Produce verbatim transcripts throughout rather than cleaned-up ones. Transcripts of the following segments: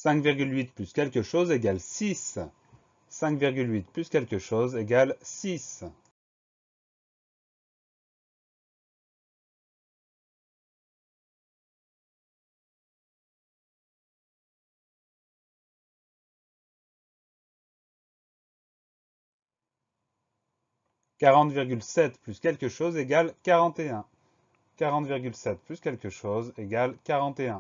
cinq virgule huit plus quelque chose égale six. cinq virgule huit plus quelque chose égale six. quarante virgule sept plus quelque chose égale quarante et un. quarante virgule sept plus quelque chose égale quarante et un.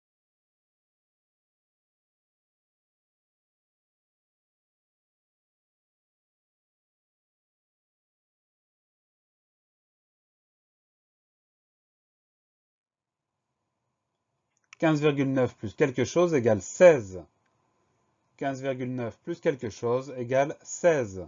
quinze virgule neuf plus quelque chose égale seize. quinze virgule neuf plus quelque chose égale seize.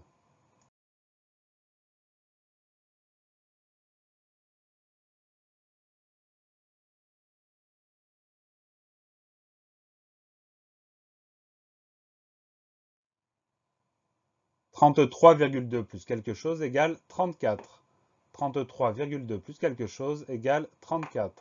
trente-trois virgule deux plus quelque chose égale trente-quatre. trente-trois virgule deux plus quelque chose égale trente-quatre.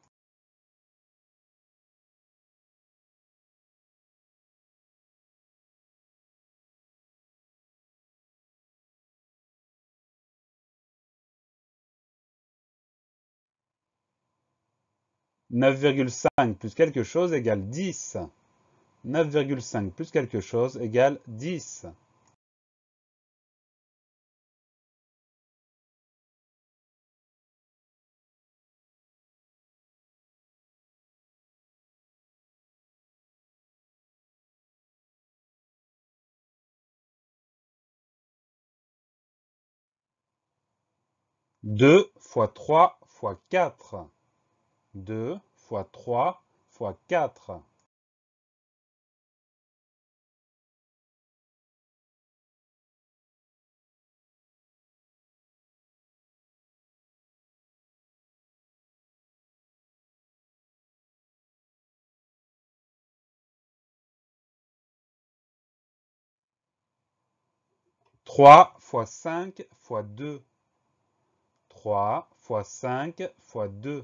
neuf virgule cinq plus quelque chose égale dix. neuf virgule cinq plus quelque chose égale dix. deux fois trois fois quatre. deux fois trois fois quatre. trois fois cinq fois deux. trois fois cinq fois deux.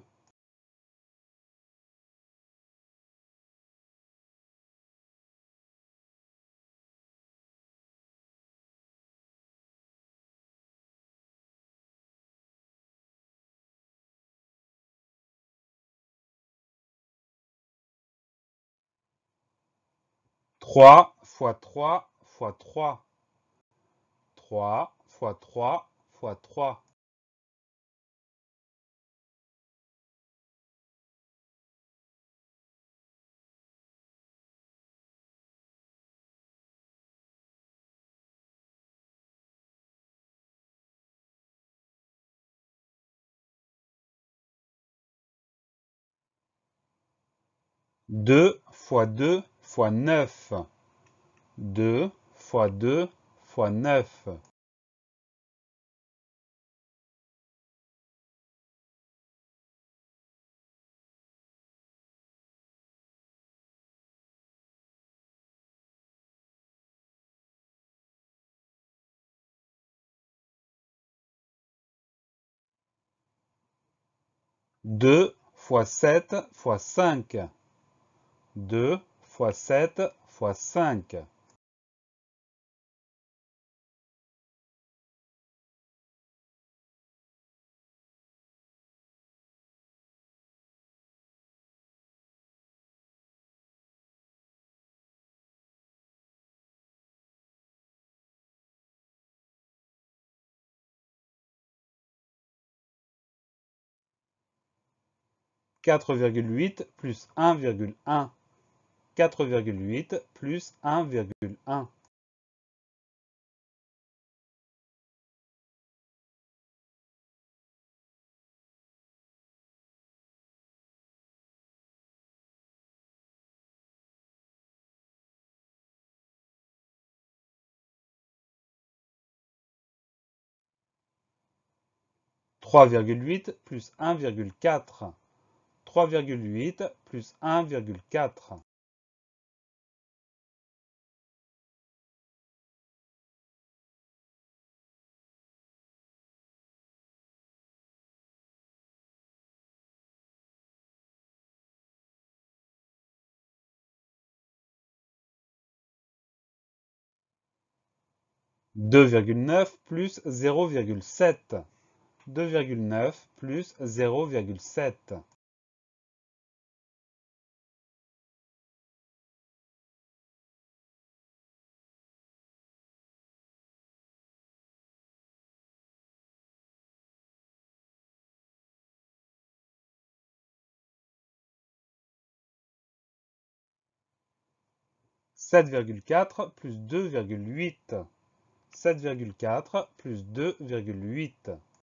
trois fois trois fois trois. trois fois trois fois trois. deux fois deux fois neuf. deux fois deux fois neuf. deux fois sept fois cinq. deux fois sept fois cinq. quatre virgule huit plus un virgule un. quatre virgule huit plus un virgule un. trois virgule huit plus un virgule quatre. trois virgule huit plus un virgule quatre. deux virgule neuf plus zéro virgule sept. deux virgule neuf plus zéro virgule sept. sept virgule quatre plus deux virgule huit. sept virgule quatre plus deux virgule huit.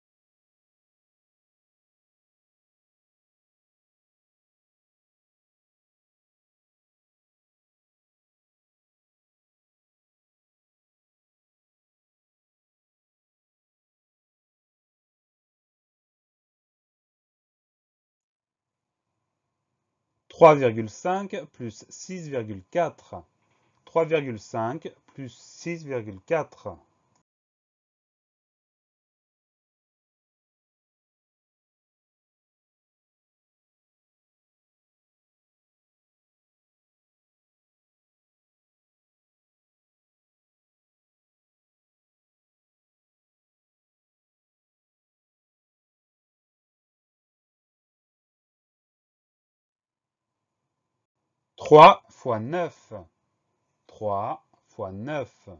trois virgule cinq plus six virgule quatre. trois virgule cinq plus six virgule quatre. trois fois neuf. trois fois neuf.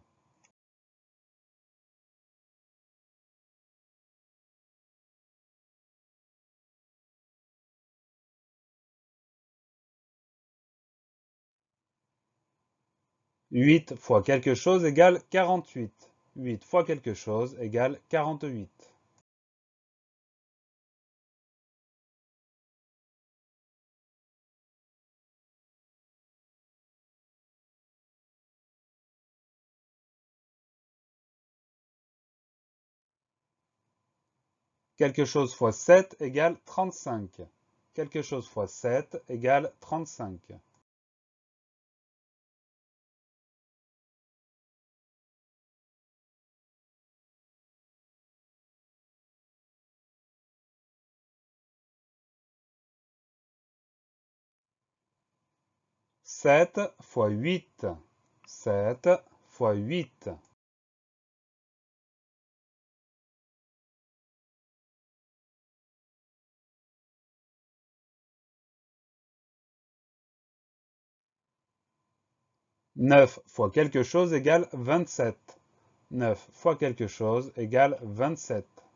huit fois quelque chose égale quarante-huit. huit fois quelque chose égale quarante-huit. Quelque chose fois sept égale trente-cinq. Quelque chose fois sept égale trente-cinq. sept fois huit. sept fois huit. neuf fois quelque chose égale vingt-sept. neuf fois quelque chose égale vingt-sept.